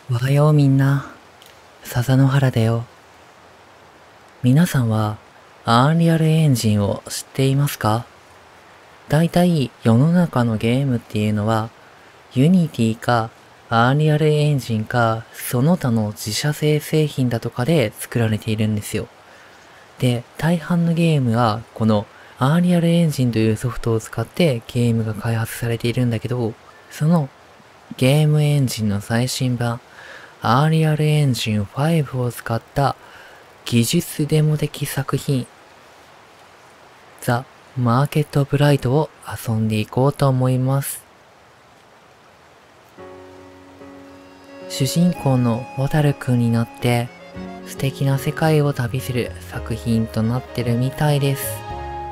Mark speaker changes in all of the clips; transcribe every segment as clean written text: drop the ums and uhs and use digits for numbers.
Speaker 1: おはようみんな。笹野原だよ。皆さんは、アンリアルエンジンを知っていますか？だいたい世の中のゲームっていうのは、ユニティか、アンリアルエンジンか、その他の自社製製品だとかで作られているんですよ。で、大半のゲームは、このアンリアルエンジンというソフトを使ってゲームが開発されているんだけど、そのゲームエンジンの最新版、アンリアルエンジン5を使った技術デモ的作品、ザ・マーケット・ブライトを遊んでいこうと思います。主人公のウォタルくんになって素敵な世界を旅する作品となってるみたいです。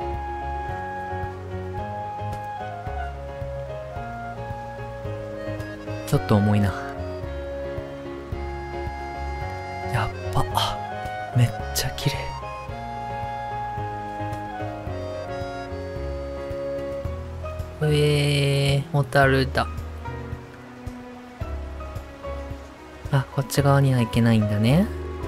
Speaker 1: ちょっと重いな。やっぱ、めっちゃ綺麗。ホタルだ。あ、こっち側には行けないんだね。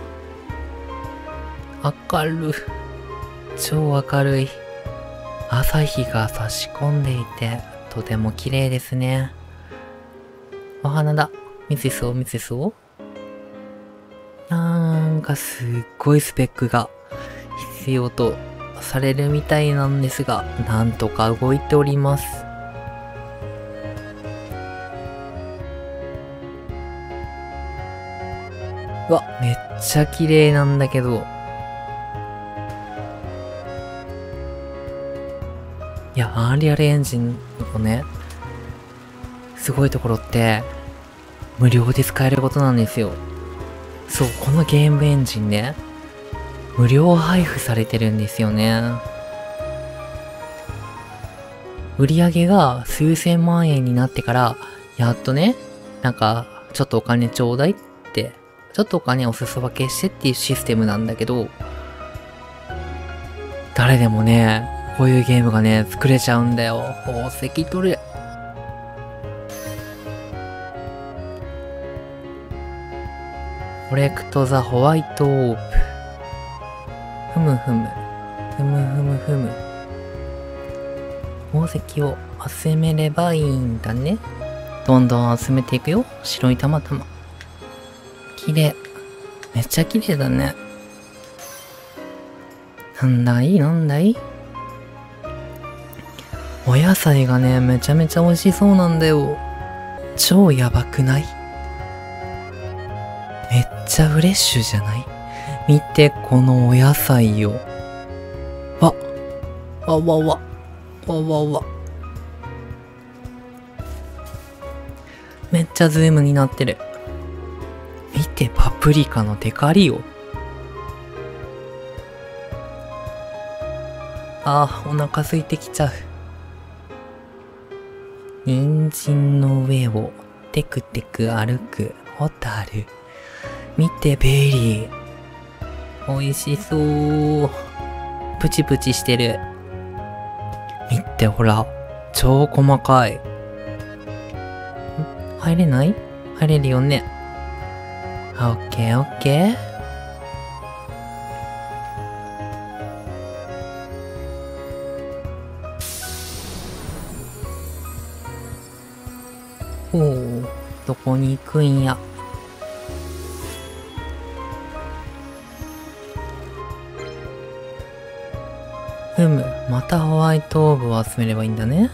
Speaker 1: 明るい。超明るい。朝日が差し込んでいて、とても綺麗ですね。お花だ。見せそう見せそう。なんかすっごいスペックが必要とされるみたいなんですが、なんとか動いております。うわ、めっちゃ綺麗なんだけど。いや、アンリアルエンジンのね、すごいところって、無料で使えることなんですよ。そう、このゲームエンジンね、無料配布されてるんですよね。売り上げが数千万円になってから、やっとね、なんか、ちょっとお金ちょうだいって、ちょっとお金お裾分けしてっていうシステムなんだけど、誰でもね、こういうゲームがね、作れちゃうんだよ。宝石取れ。コレクトザホワイトオープ。ふむふむ。ふむふむふむ。宝石を集めればいいんだね。どんどん集めていくよ。白い玉々。綺麗。めっちゃ綺麗だね。なんだいなんだい。お野菜がね、めちゃめちゃ美味しそうなんだよ。超やばくない？めっちゃフレッシュじゃない？見て、このお野菜よ。わわわわ。わわわ。めっちゃズームになってる。見て、パプリカのテカリよ。あー、お腹空いてきちゃう。人参の上をテクテク歩くホタル。見て、ベリー。美味しそう。プチプチしてる。見て、ほら。超細かい。入れない？入れるよね。オッケーオッケー。ほう、どこに行くんや。ふむ、またホワイトオーブを集めればいいんだね。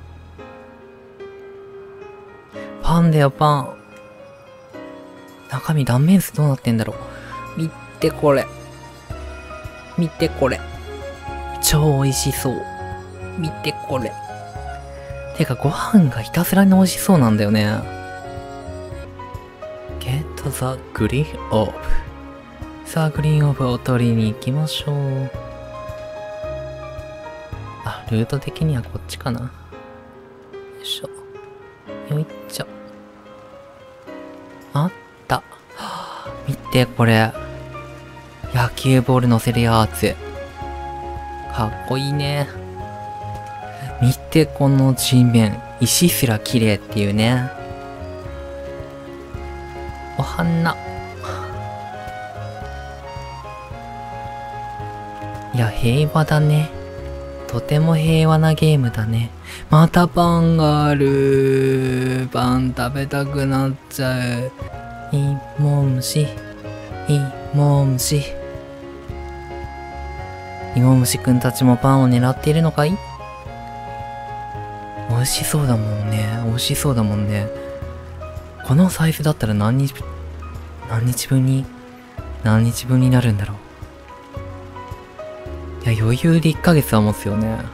Speaker 1: パンだよ、パン。中身断面図どうなってんだろう。見てこれ。見てこれ。超美味しそう。見てこれ。てか、ご飯がひたすらに美味しそうなんだよね。Get the green orb。さあ、グリーンオーブを取りに行きましょう。あ、ルート的にはこっちかな。よいしょ。よいっちょ。あった。見て、これ。野球ボール乗せるやつ。かっこいいね。見て、この地面。石すら綺麗っていうね。 お花。いや、平和だね。とても平和なゲームだね。またパンがある。パン食べたくなっちゃう。いもむし。いもむし。いもむしくんたちもパンを狙っているのかい？美味しそうだもんね。美味しそうだもんね。このサイズだったら何日分になるんだろう。いや、余裕で1ヶ月は持つよね。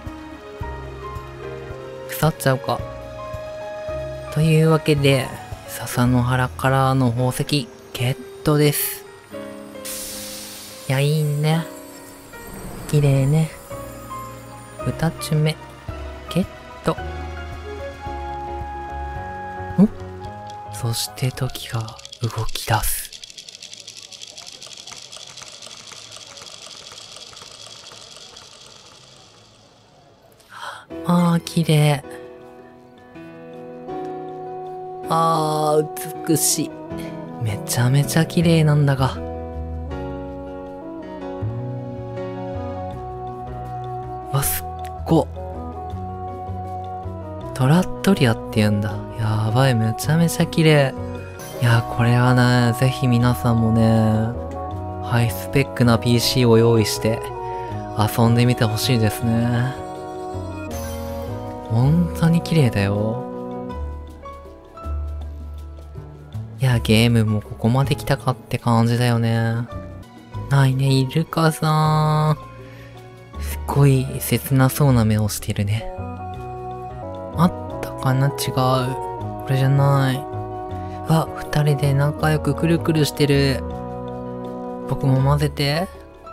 Speaker 1: 腐っちゃうか。というわけで、笹の原からの宝石、ゲットです。いや、いいね。綺麗ね。2つ目、ゲット。そして時が動き出す。ああ、綺麗。ああ、美しい。めちゃめちゃ綺麗なんだが。わ、すっご。トラットリアって言うんだ。やばい、めちゃめちゃ綺麗。いや、これはね、ぜひ皆さんもね、ハイスペックな PC を用意して遊んでみてほしいですね。本当に綺麗だよ。いや、ゲームもここまで来たかって感じだよね。ないね、イルカさん。すっごい切なそうな目をしてるね。あったかな？違う。これじゃない。わ、二人で仲良くくるくるしてる。僕も混ぜて。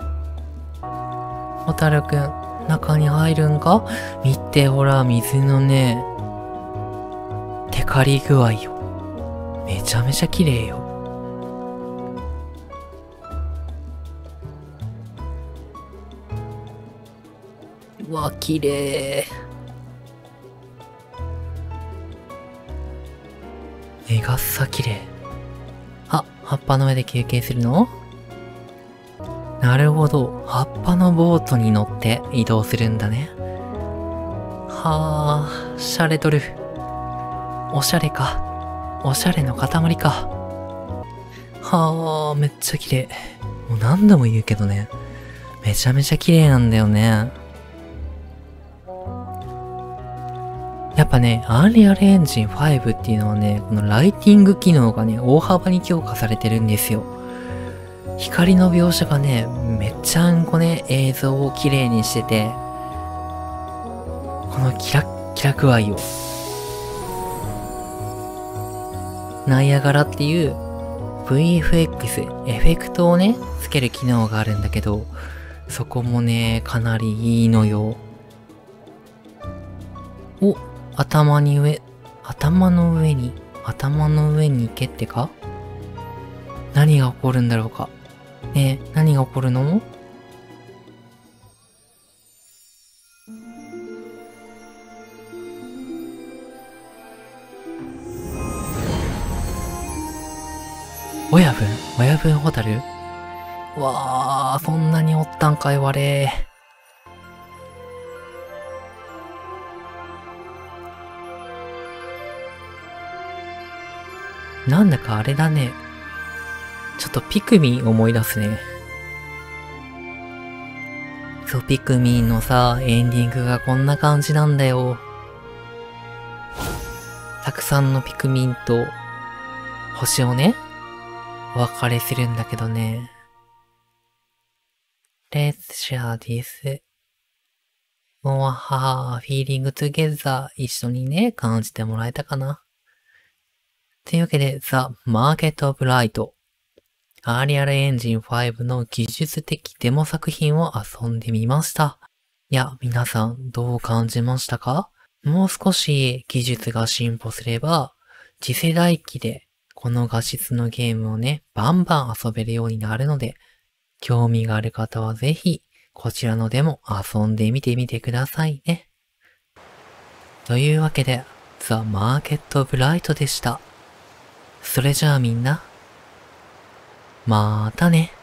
Speaker 1: ホタルくん、中に入るんか？見て、ほら、水のね、テカリ具合よ。めちゃめちゃ綺麗よ。うわ、綺麗。目がさ綺麗。あ、葉っぱの上で休憩するの？なるほど。葉っぱのボートに乗って移動するんだね。はあ、シャレとる。おしゃれか。おしゃれの塊か。はあ、めっちゃ綺麗。もう何度も言うけどね。めちゃめちゃ綺麗なんだよね。やっぱね、Unreal Engine 5っていうのはね、このライティング機能がね、大幅に強化されてるんですよ。光の描写がね、めっちゃんこね、映像を綺麗にしてて、このキラ具合を。ナイアガラっていう VFX、エフェクトをね、つける機能があるんだけど、そこもね、かなりいいのよ。お、頭の上に行けってか？何が起こるんだろうか。ねえ、何が起こるの？親分ホタル？わあ、そんなにおったんかいわれ。なんだかあれだね。ちょっとピクミン思い出すね。そう、ピクミンのさ、エンディングがこんな感じなんだよ。たくさんのピクミンと星をね、お別れするんだけどね。Let's share this more feeling together 一緒にね、感じてもらえたかな。というわけで、The Market of Light、Unreal Engine 5の技術的デモ作品を遊んでみました。いや、皆さんどう感じましたか？もう少し技術が進歩すれば、次世代機でこの画質のゲームをね、バンバン遊べるようになるので、興味がある方はぜひ、こちらのデモ遊んでみてくださいね。というわけで、The Market of Light でした。 それじゃあみんな、またね。